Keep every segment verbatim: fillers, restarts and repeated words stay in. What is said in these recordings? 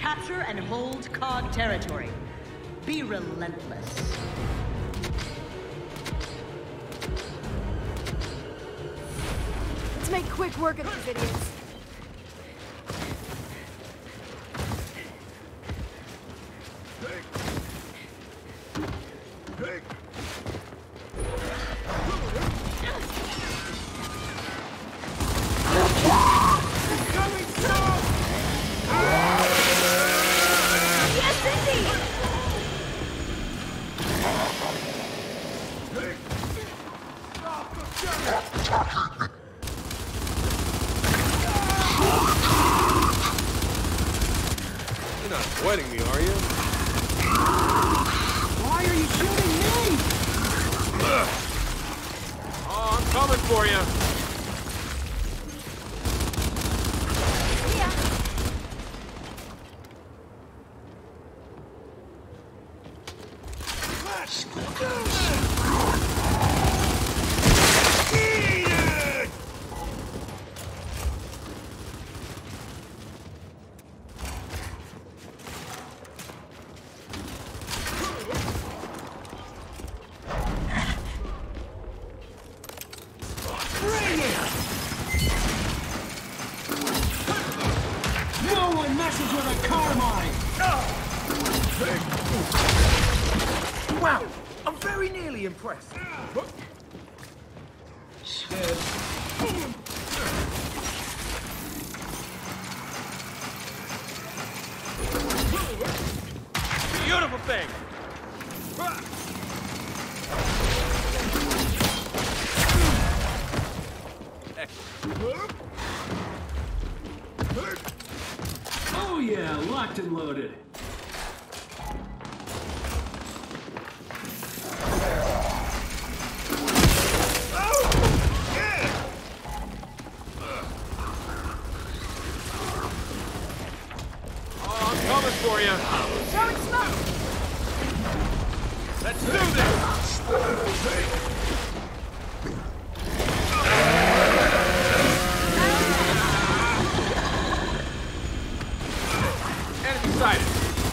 Capture and hold Cog territory. Be relentless. Let's make quick work of these idiots. You're not avoiding me, are you? Why are you shooting me? Oh, I'm coming for you. Let's do this! Eat it! Bring it! No one messes with a Carmine! Wow, I'm very nearly impressed. Shit. Beautiful thing. Oh yeah, locked and loaded. Oh, I'm coming for you. Throwing smoke! Let's do this. Enemy sighted.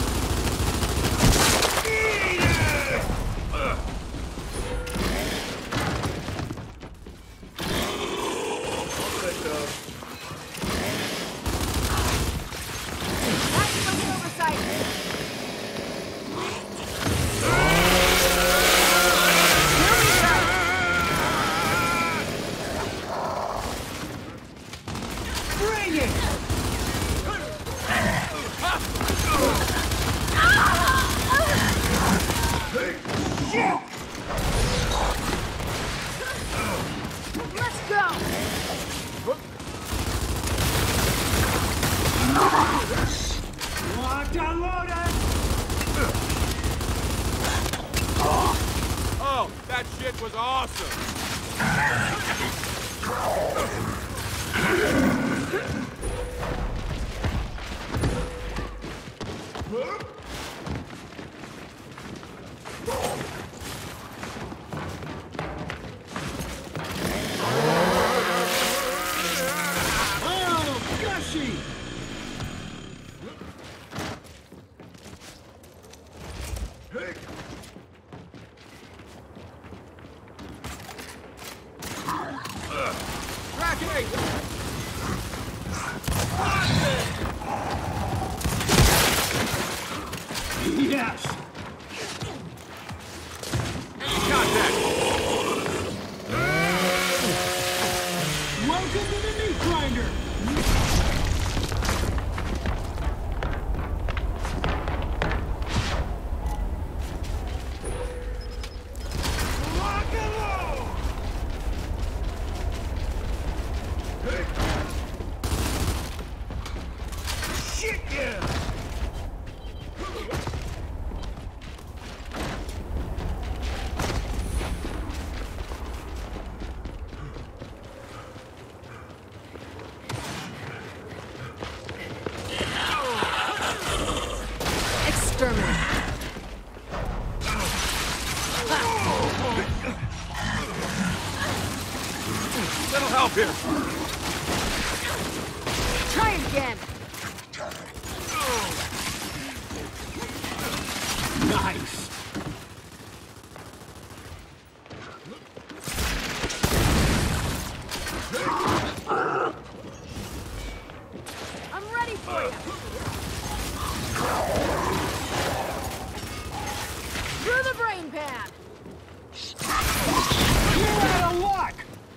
That's fucking oversight! Bring it! Let's go! Locked and loaded! Oh, that shit was awesome. Oh, gushy! Crack eight. Yes! Contact. Welcome to the meat grinder! Rock and roll! Shit, yeah! Exterminate! Little help here. Try it again! for you. Through the brain pan. You're out of luck!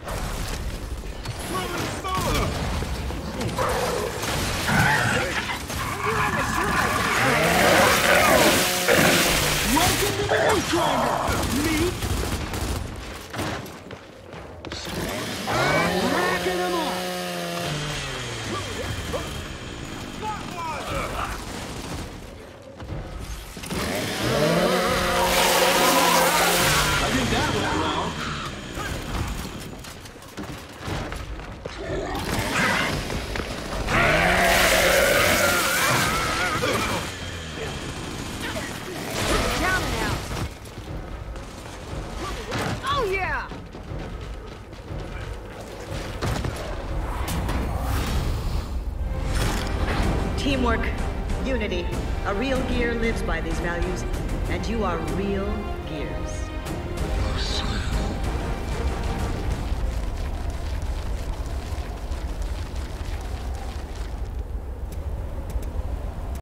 Welcome to the Meat Grinder! Meat! Racking them up! I think that went well. Down and out. Oh yeah! Teamwork, unity. A real gear lives by these values, and you are real